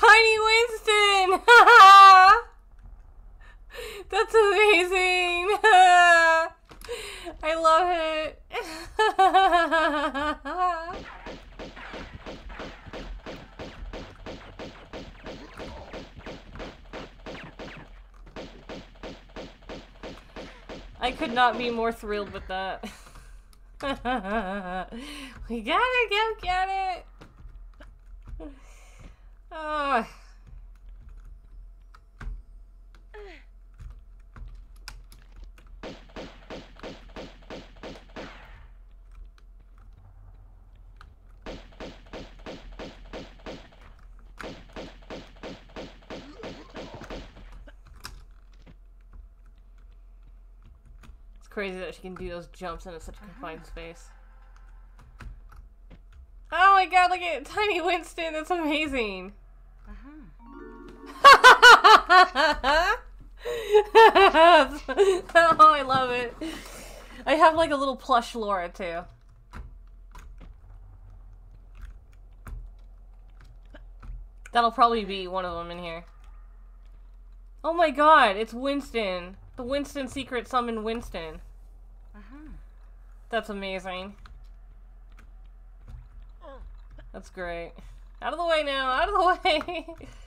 Tiny Winston! That's amazing! I love it! I could not be more thrilled with that. We gotta go get it! Oh. It's crazy that she can do those jumps in such a confined space. Oh my god, look at Tiny Winston, that's amazing! Oh, I love it. I have like a little plush Laura too. That'll probably be one of them in here. Oh my god, it's Winston. The Winston secret summon Winston. That's amazing. That's great. Out of the way now, out of the way!